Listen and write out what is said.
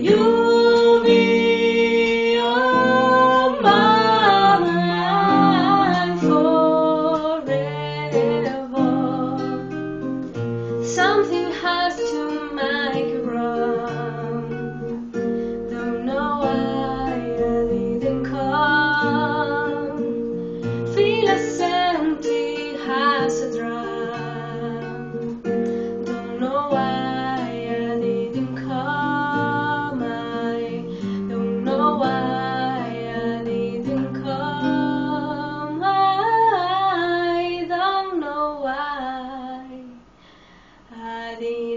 you be on my mind forever. Something has to make it wrong. Don't know why I didn't come. Feel as empty as a drum. Don't know why I didn't come. I don't know why I didn't come. I don't know why I didn't